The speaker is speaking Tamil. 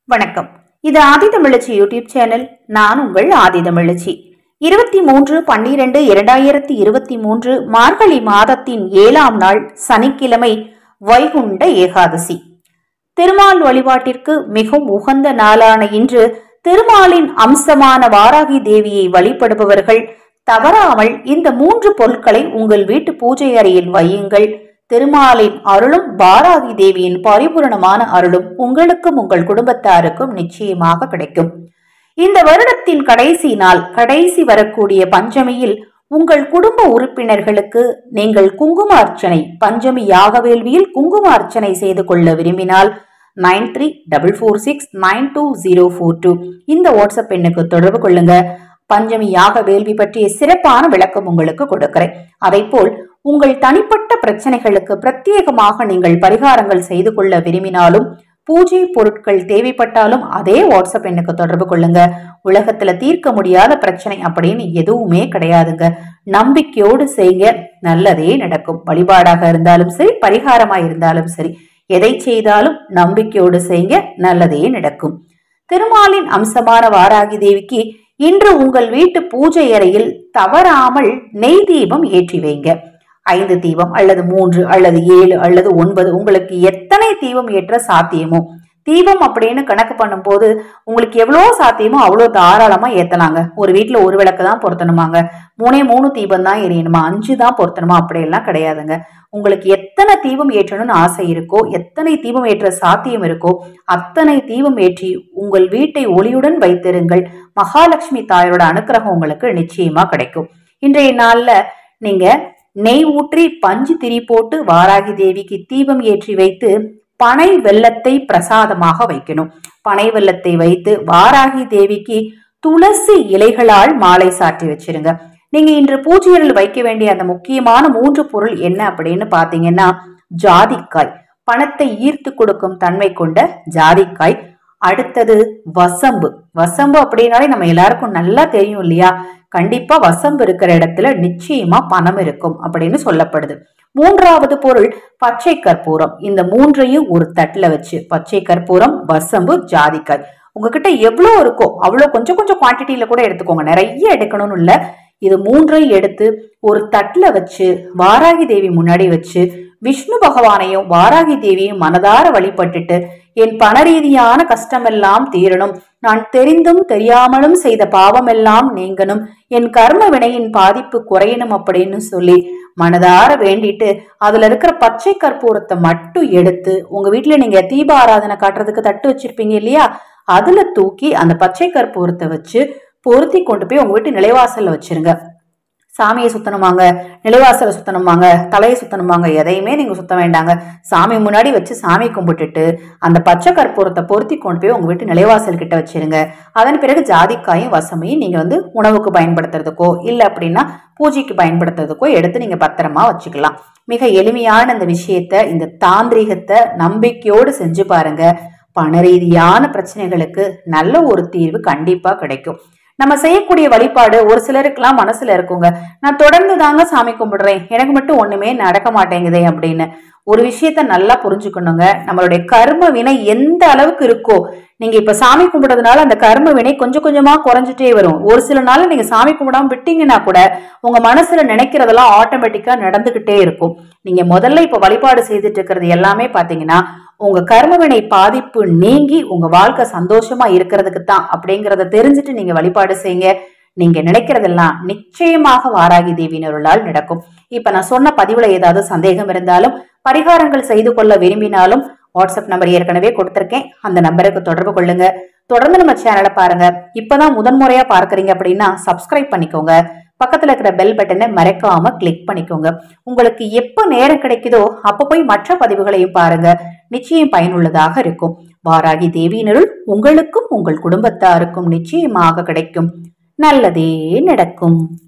வணக்கம். இது ஆதிதமிழச்சி யூடியூப் சேனல். நான் உங்கள் ஆதிதமிழச்சி. 23/12/2023 மார்கழி மாதத்தின் 7ஆம் நாள் சனிக்கிழமை வைகுண்ட ஏகாதசி. திருமால் வழிபாட்டிற்கு மிகவும் உகந்த நாளான இன்று திருமாலின் அம்சமான வாராகி தேவியை வழிபடுபவர்கள் தவறாமல் இந்த 3 பொருட்களை உங்கள் வீட்டு பூஜை அறையில் வையுங்கள். திருமாலின் அருளும் வாராகி தேவியின் பரிபூரணமான அருளும் உங்களுக்கும் உங்கள் குடும்பத்தாருக்கும் நிச்சயமாக கிடைக்கும். இந்த வருடத்தின் கடைசி நாள், கடைசி வரக்கூடிய பஞ்சமியில் உங்கள் குடும்ப உறுப்பினர்களுக்கு நீங்கள் குங்கும அர்ச்சனை, பஞ்சமி யாக வேள்வியில் குங்கும அர்ச்சனை செய்து கொள்ள விரும்பினால் 9344692042 இந்த வாட்ஸ்அப் எண்ணுக்கு தொடர்பு கொள்ளுங்க. பஞ்சமி யாக வேள்வி பற்றிய சிறப்பான விளக்கம் உங்களுக்கு கொடுக்கிறேன். அதை போல் உங்கள் தனிப்பட்ட பிரச்சனைகளுக்கு பிரத்யேகமாக நீங்கள் பரிகாரங்கள் செய்து கொள்ள விரும்பினாலும், பூஜை பொருட்கள் தேவைப்பட்டாலும் அதே வாட்ஸ்அப் எண்ணுக்கு தொடர்பு கொள்ளுங்க. உலகத்துல தீர்க்க முடியாத பிரச்சனை அப்படின்னு எதுவுமே கிடையாதுங்க. நம்பிக்கையோடு செய்ய, நல்லதே நடக்கும். வழிபாடாக இருந்தாலும் சரி, பரிகாரமா இருந்தாலும் சரி, எதை செய்தாலும் நம்பிக்கையோடு செய்ய, நல்லதே நடக்கும். திருமாலின் அம்சமான வாராகி தேவிக்கு இன்று உங்கள் வீட்டு பூஜை அறையில் தவறாமல் நெய் தீபம் ஏற்றி வைங்க. 5 தீபம் அல்லது 3 அல்லது 7 அல்லது 9 உங்களுக்கு எத்தனை தீபம் ஏற்ற சாத்தியமோ, தீபம் அப்படின்னு கணக்கு பண்ணும் போது உங்களுக்கு எவ்வளவு சாத்தியமோ அவ்வளவு தாராளமா ஏத்தலாங்க. ஒரு வீட்டுல ஒரு விளக்கு தான் பொருத்தணுமாங்க, 3 தீபம் தான் எரியணுமா, 5 தான் பொருத்தணுமா, அப்படியெல்லாம் கிடையாதுங்க. உங்களுக்கு எத்தனை தீபம் ஏற்றணும்னு ஆசை இருக்கோ, எத்தனை தீபம் ஏற்ற சாத்தியம் இருக்கோ அத்தனை தீபம் ஏற்றி உங்கள் வீட்டை ஒளியுடன் வைத்திருங்கள். மகாலட்சுமி தாயோட அனுக்கிரகம் உங்களுக்கு நிச்சயமா கிடைக்கும். இன்றைய நாள்ல நீங்க நெய் ஊற்றி பஞ்சு திரி போட்டு வாராகி தேவிக்கு தீபம் ஏற்றி வைத்து பனை வெல்லத்தை பிரசாதமாக வைக்கணும். பனை வெல்லத்தை வைத்து வாராகி தேவிக்கு துளசி இலைகளால் மாலை சாற்றி வச்சிருங்க. நீங்க இன்று பூஜையில் வைக்க வேண்டிய அந்த முக்கியமான 3 பொருள் என்ன அப்படின்னு பாத்தீங்கன்னா, ஜாதிக்காய், பணத்தை ஈர்த்து கொடுக்கும் தன்மை கொண்ட ஜாதிக்காய். அடுத்தது வசம்பு. வசம்பு அப்படின்னாலே நம்ம எல்லாருக்கும் நல்லா தெரியும் இல்லையா? கண்டிப்பா வசம்பு இருக்கிற இடத்துல நிச்சயமா பணம் இருக்கும் அப்படின்னு சொல்லப்படுது. 3வது பொருள் பச்சை கற்பூரம். இந்த 3ஐயும் ஒரு தட்டுல வச்சு, பச்சை கற்பூரம், வசம்பு, ஜாதிக்காய், உங்ககிட்ட எவ்வளவு இருக்கோ அவ்வளவு கொஞ்சம் கொஞ்சம் குவான்டிட்டியில கூட எடுத்துக்கோங்க, நிறைய எடுக்கணும்னு இல்ல. இது 3ஐயும் எடுத்து ஒரு தட்டுல வச்சு வாராகி தேவி முன்னாடி வச்சு விஷ்ணு பகவானையும் வாராகி தேவியும் மனதார வழிபட்டுட்டு, என் பண ரீதியான கஷ்டமெல்லாம் தீரணும், நான் தெரிந்தும் தெரியாமலும் செய்த பாவமெல்லாம் நீங்கணும், என் கர்ம வினையின் பாதிப்பு குறையணும் அப்படின்னு சொல்லி மனதார வேண்டிட்டு அதுல இருக்கிற பச்சை கற்பூரத்தை மட்டும் எடுத்து உங்க வீட்டுல நீங்க தீப ஆராதனை காட்டுறதுக்கு தட்டு வச்சிருப்பீங்க இல்லையா, அதுல தூக்கி அந்த பச்சை கற்பூரத்தை வச்சு பொருத்தி கொண்டு போய் உங்க வீட்டு நிலைவாசல்ல வச்சிருங்க. சாமியை சுத்தணுமாங்க, நிலைவாசலை சுத்தணுமாங்க, தலையை சுத்தணுமாங்க, எதையுமே நீங்க சுத்த வேண்டாங்க. சாமி முன்னாடி வச்சு சாமி கும்பிட்டுட்டு அந்த பச்சை கற்பூரத்தை பொருத்தி கொண்டு போய் உங்க வீட்டு நிலைவாசல் கிட்ட வச்சிருங்க. அதன் பிறகு ஜாதிக்காயும் வசமையும் நீங்க உணவுக்கு பயன்படுத்துறதுக்கோ இல்ல அப்படின்னா பூஜைக்கு பயன்படுத்துறதுக்கோ எடுத்து நீங்க பத்திரமா வச்சுக்கலாம். மிக எளிமையான இந்த விஷயத்த, இந்த தாந்திரிகத்தை நம்பிக்கையோடு செஞ்சு பாருங்க. பண ரீதியான பிரச்சனைகளுக்கு நல்ல ஒரு தீர்வு கண்டிப்பா கிடைக்கும். நம்ம செய்யக்கூடிய வழிபாடு ஒரு சிலருக்குலாம் மனசுல இருக்குங்க, நான் தொடர்ந்து தாங்க சாமி கும்பிடுறேன், எனக்கு மட்டும் ஒண்ணுமே நடக்க மாட்டேங்குதே அப்படின்னு. ஒரு விஷயத்த நல்லா புரிஞ்சுக்கணுங்க, நம்மளுடைய கர்ம வினை எந்த அளவுக்கு இருக்கோ, நீங்க இப்ப சாமி கும்பிடுறதுனால அந்த கர்ம வினை கொஞ்சம் கொஞ்சமா குறைஞ்சிட்டே வரும். ஒரு சில நாள் நீங்க சாமி கும்பிடாம விட்டீங்கன்னா கூட உங்க மனசுல நினைக்கிறதெல்லாம் ஆட்டோமேட்டிக்கா நடந்துகிட்டே இருக்கும். நீங்க முதல்ல இப்ப வழிபாடு செய்துட்டு இருக்கிறது எல்லாமே பாத்தீங்கன்னா உங்க கர்மவினை பாதிப்பு நீங்கி உங்க வாழ்க்கை சந்தோஷமா இருக்கிறதுக்கு தான் அப்படிங்கறத தெரிஞ்சுட்டு நீங்க வழிபாடு செய்யுங்க. நீங்க நினைக்கிறதெல்லாம் நிச்சயமாக வாராகி தேவியினருளால் நடக்கும். இப்ப நான் சொன்ன பதிவுல ஏதாவது சந்தேகம் இருந்தாலும், பரிகாரங்கள் செய்து கொள்ள விரும்பினாலும் வாட்ஸ்அப் நம்பர் ஏற்கனவே கொடுத்திருக்கேன், அந்த நம்பருக்கு தொடர்பு கொள்ளுங்க. தொடர்ந்து நம்ம சேனலை பாருங்க. இப்பதான் முதன்முறையா பார்க்கறீங்க அப்படின்னா சப்ஸ்கிரைப் பண்ணிக்கோங்க. பக்கத்துல இருக்கிற பெல் பட்டனை மறக்காம கிளிக் பண்ணிக்கோங்க. உங்களுக்கு எப்ப நேரம் கிடைக்குதோ அப்ப போய் மற்ற பதிவுகளையும் பாருங்க, நிச்சயம் பயனுள்ளதாக இருக்கும். வாராகி தேவியினருள் உங்களுக்கும் உங்கள் குடும்பத்தாருக்கும் நிச்சயமாக கிடைக்கும். நல்லதே நடக்கும்.